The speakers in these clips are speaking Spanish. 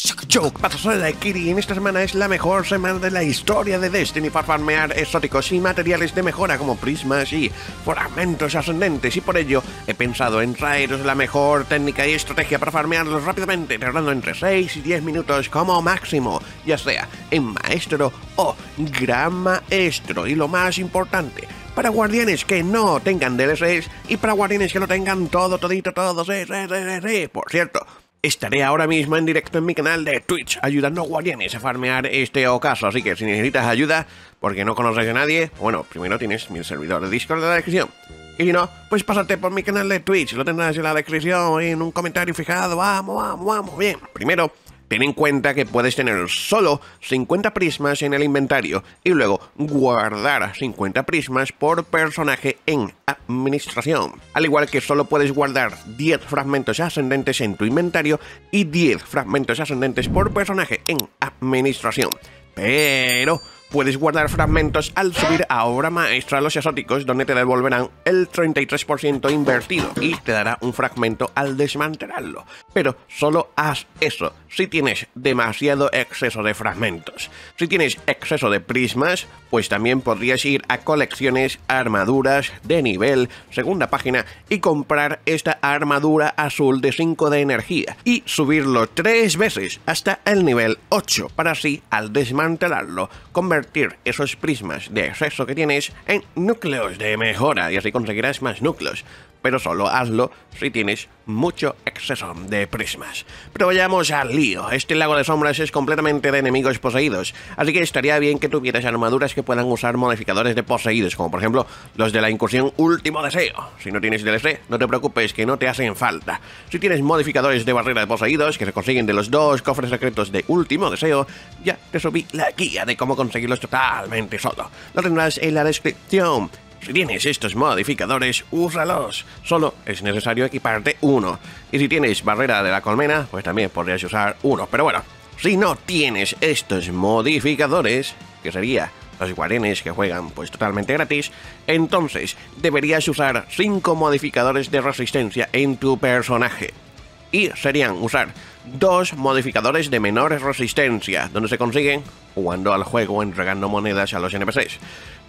Yo, ¿qué soy la Kiri? En esta semana es la mejor semana de la historia de Destiny para farmear exóticos y materiales de mejora como prismas y fragmentos ascendentes, y por ello he pensado en traeros la mejor técnica y estrategia para farmearlos rápidamente, tardando entre 6 y 10 minutos como máximo, ya sea en maestro o gran maestro. Y lo más importante, para guardianes que no tengan DLCs y para guardianes que lo tengan todo. Por cierto, estaré ahora mismo en directo en mi canal de Twitch ayudando a guardianes a farmear este ocaso, así que si necesitas ayuda porque no conoces a nadie, bueno, primero tienes mi servidor de Discord en la descripción. Y si no, pues pásate por mi canal de Twitch, lo tendrás en la descripción, en un comentario fijado. Vamos. Bien, primero, ten en cuenta que puedes tener solo 50 prismas en el inventario y luego guardar 50 prismas por personaje en administración. Al igual que solo puedes guardar 10 fragmentos ascendentes en tu inventario y 10 fragmentos ascendentes por personaje en administración. Pero puedes guardar fragmentos al subir a obra maestra a los exóticos, donde te devolverán el 33% invertido y te dará un fragmento al desmantelarlo. Pero solo haz eso si tienes demasiado exceso de fragmentos. Si tienes exceso de prismas, pues también podrías ir a colecciones, armaduras de nivel, segunda página, y comprar esta armadura azul de 5 de energía y subirlo 3 veces hasta el nivel 8 para así, al desmantelarlo, convertir esos prismas de exceso que tienes en núcleos de mejora y así conseguirás más núcleos. Pero solo hazlo si tienes mucho exceso de prismas. Pero vayamos al lío. Este lago de sombras es completamente de enemigos poseídos, así que estaría bien que tuvieras armaduras que puedan usar modificadores de poseídos, como por ejemplo los de la incursión Último Deseo. Si no tienes DLC, no te preocupes, que no te hacen falta. Si tienes modificadores de barrera de poseídos, que se consiguen de los 2 cofres secretos de Último Deseo, ya te subí la guía de cómo conseguirlos totalmente solo. Lo tendrás en la descripción. Si tienes estos modificadores, úsalos. Solo es necesario equiparte uno. Y si tienes barrera de la colmena, pues también podrías usar uno. Pero bueno, si no tienes estos modificadores, que sería los guardianes que juegan pues totalmente gratis, entonces deberías usar 5 modificadores de resistencia en tu personaje. Y serían usar 2 modificadores de menor resistencia, donde se consiguen jugando al juego entregando monedas a los NPCs.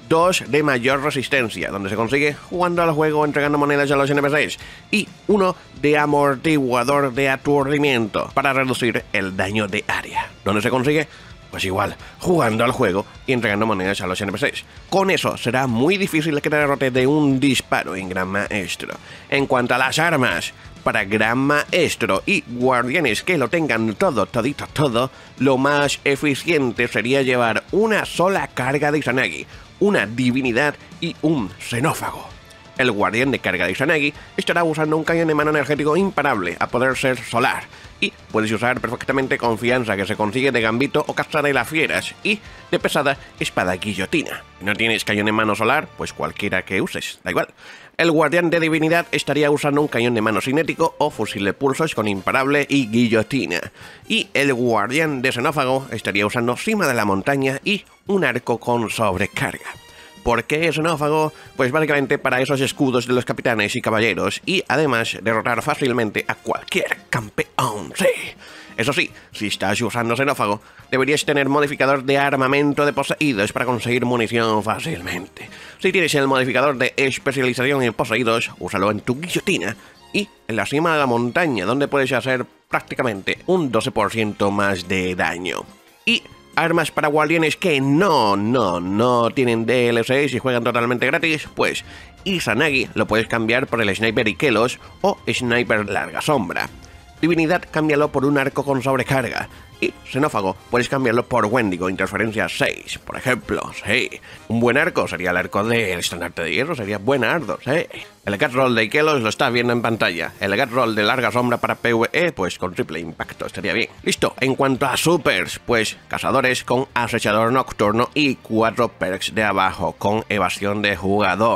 2 de mayor resistencia, donde se consigue jugando al juego entregando monedas a los NPCs. Y 1 de amortiguador de aturdimiento, para reducir el daño de área, donde se consigue pues igual, jugando al juego y entregando monedas a los NPCs. Con eso será muy difícil que te derrote de un disparo en Gran Maestro. En cuanto a las armas, para Gran Maestro y guardianes que lo tengan todo, lo más eficiente sería llevar una sola carga de Izanagi, una divinidad y un xenófago. El guardián de carga de Izanagi estará usando un cañón de mano energético imparable, a poder ser solar, y puedes usar perfectamente confianza, que se consigue de gambito o casta de las fieras, y de pesada espada guillotina. Si no tienes cañón de mano solar, pues cualquiera que uses, da igual. El guardián de divinidad estaría usando un cañón de mano cinético o fusil de pulsos con imparable y guillotina. Y el guardián de xenófago estaría usando cima de la montaña y un arco con sobrecarga. ¿Por qué xenófago? Pues básicamente para esos escudos de los capitanes y caballeros, y además derrotar fácilmente a cualquier campeón, sí. Eso sí, si estás usando xenófago, deberías tener modificador de armamento de poseídos para conseguir munición fácilmente. Si tienes el modificador de especialización en poseídos, úsalo en tu guillotina y en la cima de la montaña, donde puedes hacer prácticamente un 12% más de daño. Y armas para guardianes que no tienen DLCs y juegan totalmente gratis, pues Izanagi lo puedes cambiar por el Sniper Ikelos o Sniper Larga Sombra. Divinidad, cámbialo por un arco con sobrecarga. Y xenófago, puedes cambiarlo por Wendigo, interferencia 6, por ejemplo, sí. Un buen arco sería el arco del estandarte de hierro, sería buen ardo, sí. El Gat Roll de Ikelos lo estás viendo en pantalla. El Gat Roll de larga sombra para PvE, pues con triple impacto, estaría bien. Listo, en cuanto a supers, pues cazadores con acechador nocturno y 4 perks de abajo con evasión de jugador.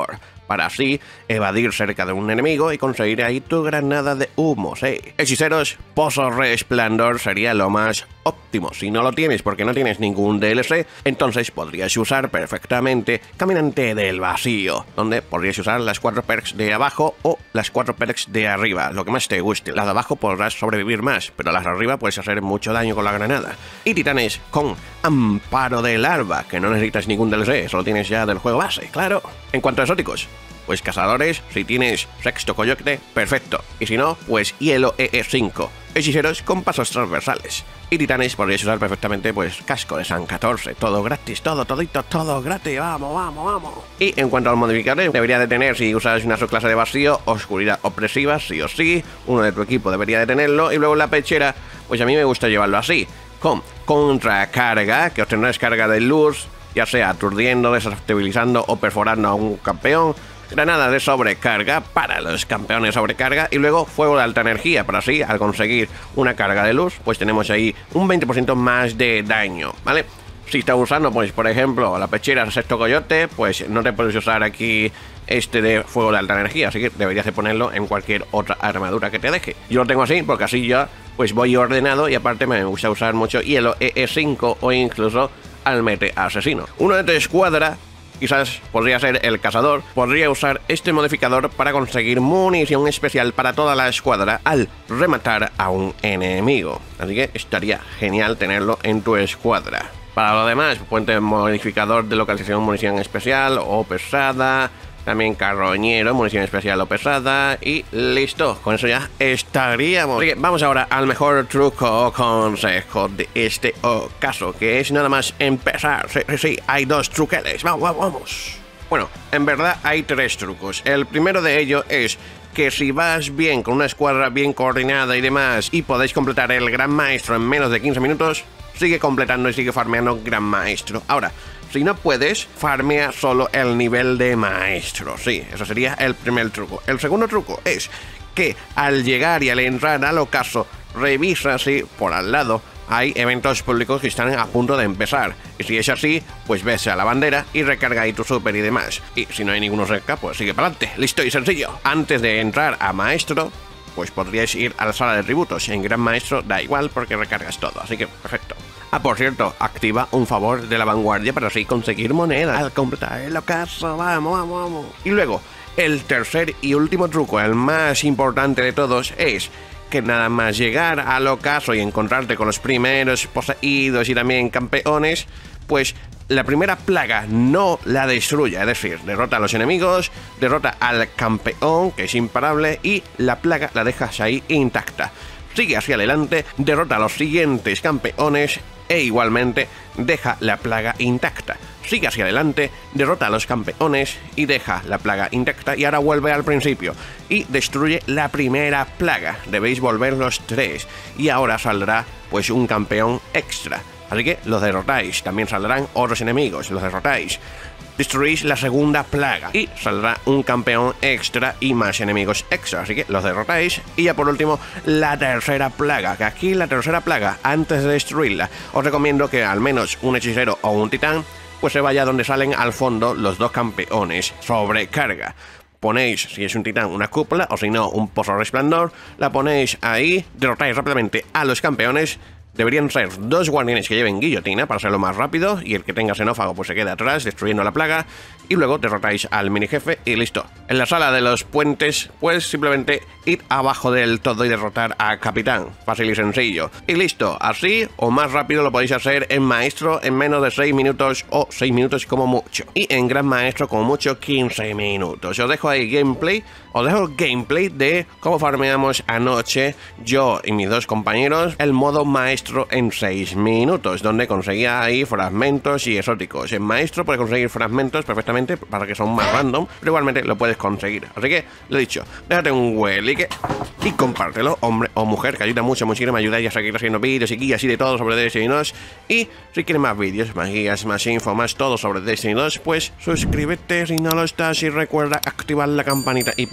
para así evadir cerca de un enemigo y conseguir ahí tu granada de humo, sí. Hechiceros, Pozo Resplandor sería lo más óptimo. Si no lo tienes porque no tienes ningún DLC, entonces podrías usar perfectamente Caminante del Vacío, donde podrías usar las 4 perks de abajo o las 4 perks de arriba, lo que más te guste. Las de abajo podrás sobrevivir más, pero las de arriba puedes hacer mucho daño con la granada. Y titanes con Amparo de Larva, que no necesitas ningún DLC, solo tienes ya del juego base, claro. En cuanto a exóticos, pues cazadores, si tienes sexto coyote, perfecto. Y si no, pues hielo EE5. Hechiceros con pasos transversales. Y titanes podrías usar perfectamente pues casco de San 14, todo gratis, todo gratis, vamos. Y en cuanto a los modificadores, debería de tener, si usas una subclase de vacío, oscuridad opresiva, sí o sí, uno de tu equipo debería de tenerlo, y luego la pechera, pues a mí me gusta llevarlo así, con contracarga, que obtendrás carga de luz, ya sea aturdiendo, desestabilizando o perforando a un campeón, granada de sobrecarga para los campeones sobrecarga y luego fuego de alta energía, para así, al conseguir una carga de luz, pues tenemos ahí un 20% más de daño, ¿vale? Si estás usando, pues por ejemplo, la pechera sexto coyote, pues no te puedes usar aquí este de fuego de alta energía, así que deberías de ponerlo en cualquier otra armadura que te deje. Yo lo tengo así porque así ya pues voy ordenado y aparte me gusta usar mucho hielo EE5 o incluso Almete Asesino. Uno de tu escuadra, quizás podría ser el cazador, podría usar este modificador para conseguir munición especial para toda la escuadra al rematar a un enemigo. Así que estaría genial tenerlo en tu escuadra. Para lo demás, ponte modificador de localización munición especial o pesada, también carroñero, munición especial o pesada, y listo, con eso ya estaríamos. Así que vamos ahora al mejor truco o consejo de este caso, que es nada más empezar. Sí, hay 2 truqueles, vamos. Bueno, en verdad hay 3 trucos. El primero de ellos es que si vas bien, con una escuadra bien coordinada y demás, y podéis completar el Gran Maestro en menos de 15 minutos, sigue completando y sigue farmeando Gran Maestro. Ahora, si no puedes, farmea solo el nivel de maestro. Sí, eso sería el primer truco. El segundo truco es que al llegar y al entrar al ocaso, revisa si por al lado hay eventos públicos que están a punto de empezar. Y si es así, pues ves a la bandera y recarga ahí tu super y demás. Y si no hay ninguno cerca, pues sigue para adelante. Listo y sencillo. Antes de entrar a maestro, pues podríais ir a la sala de tributos. En Gran Maestro da igual porque recargas todo, así que perfecto. Ah, por cierto, activa un favor de la vanguardia para así conseguir monedas al completar el ocaso. Vamos. Y luego, el tercer y último truco, el más importante de todos, es que nada más llegar al ocaso y encontrarte con los primeros poseídos y también campeones, pues la primera plaga no la destruya, es decir, derrota a los enemigos, derrota al campeón, que es imparable, y la plaga la dejas ahí intacta. Sigue hacia adelante, derrota a los siguientes campeones e igualmente deja la plaga intacta. Sigue hacia adelante, derrota a los campeones y deja la plaga intacta, y ahora vuelve al principio y destruye la primera plaga. Debéis volver los 3 y ahora saldrá pues un campeón extra. Así que los derrotáis, también saldrán otros enemigos, los derrotáis. Destruís la segunda plaga y saldrá un campeón extra y más enemigos extra, así que los derrotáis. Y ya por último, la tercera plaga, que aquí la tercera plaga, antes de destruirla, os recomiendo que al menos un hechicero o un titán pues se vaya donde salen al fondo los 2 campeones sobrecarga. Ponéis, si es un titán, una cúpula, o si no, un pozo resplandor, la ponéis ahí, derrotáis rápidamente a los campeones. Deberían ser 2 guardianes que lleven guillotina para hacerlo más rápido, y el que tenga xenófago pues se queda atrás destruyendo la plaga, y luego derrotáis al mini jefe y listo. En la sala de los puentes pues simplemente id abajo del todo y derrotar a capitán, fácil y sencillo, y listo. Así o más rápido lo podéis hacer en maestro en menos de 6 minutos o 6 minutos como mucho, y en gran maestro como mucho 15 minutos. Os dejo ahí gameplay, os dejo el gameplay de cómo farmeamos anoche yo y mis 2 compañeros el modo maestro en 6 minutos, donde conseguía ahí fragmentos y exóticos. En maestro puedes conseguir fragmentos perfectamente para que son más random, pero igualmente lo puedes conseguir. Así que, lo he dicho, déjate un like y compártelo, hombre o mujer, que ayuda mucho, me ayudáis a seguir haciendo vídeos y guías y de todo sobre Destiny 2. Y si quieres más vídeos, más guías, más info, más todo sobre Destiny 2, pues suscríbete si no lo estás y recuerda activar la campanita y pasar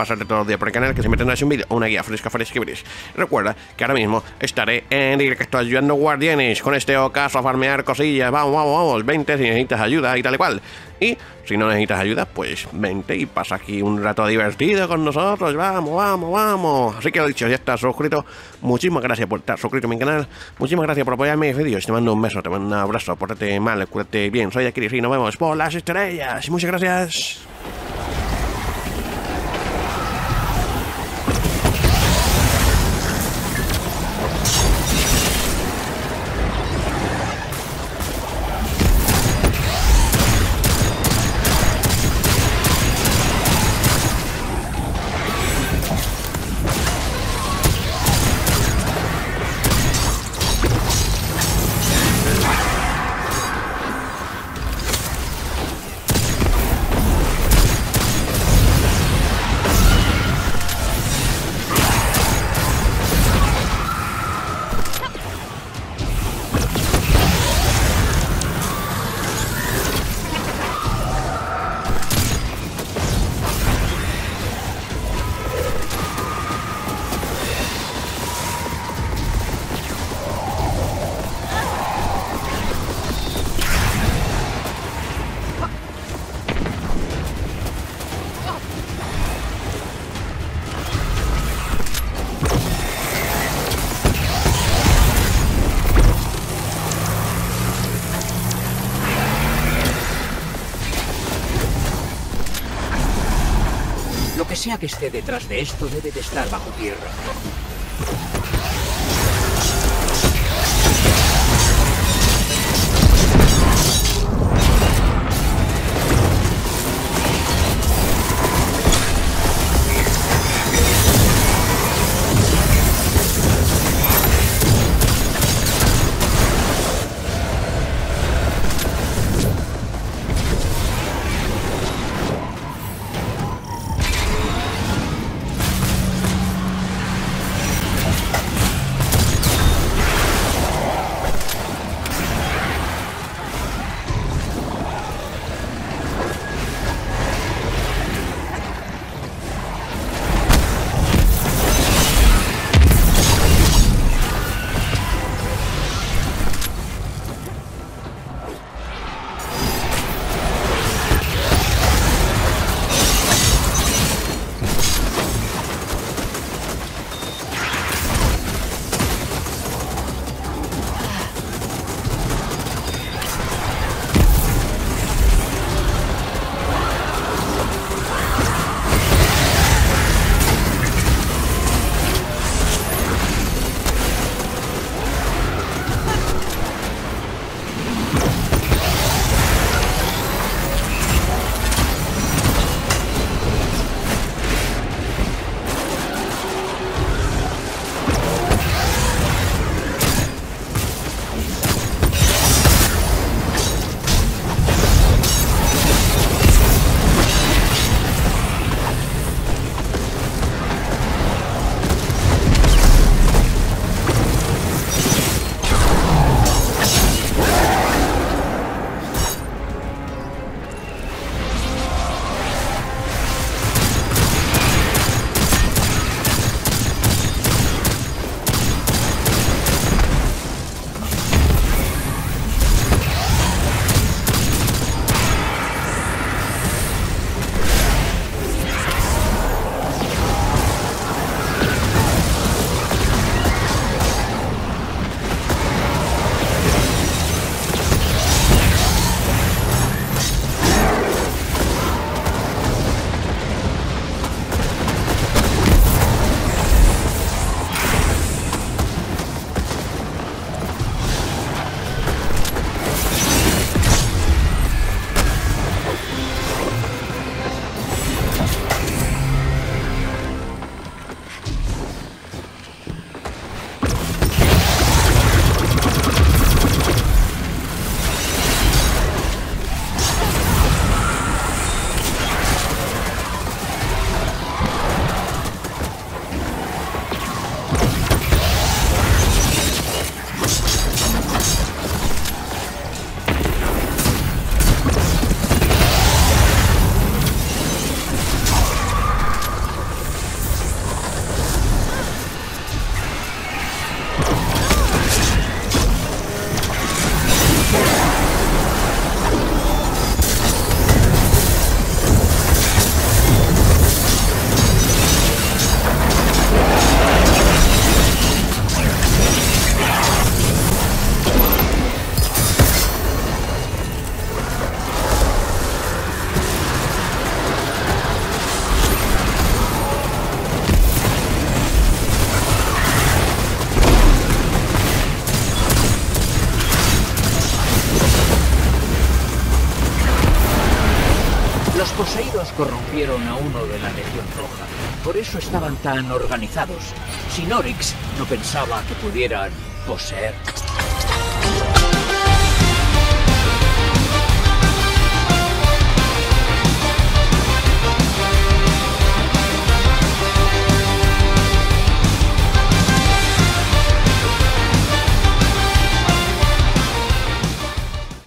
pasarte todos los días por el canal, que siempre tendrás un vídeo o una guía fresca para escribir. Recuerda que ahora mismo estaré en directo ayudando guardianes con este ocaso a farmear cosillas. Vamos, vamos, vamos, vente si necesitas ayuda y tal y cual. Y si no necesitas ayuda, pues vente y pasa aquí un rato divertido con nosotros. Vamos, vamos, vamos. Así que lo dicho, ya estás suscrito. Muchísimas gracias por estar suscrito a mi canal. Muchísimas gracias por apoyarme en mis vídeos. Te mando un beso, te mando un abrazo. Pórtate mal, cuídate bien. Soy Akiri y nos vemos por las estrellas. Muchas gracias. Lo que sea que esté detrás de esto debe de estar bajo tierra. poseídos corrompieron a uno de la Legión Roja. Por eso estaban tan organizados. Sin Oryx no pensaba que pudieran poseer.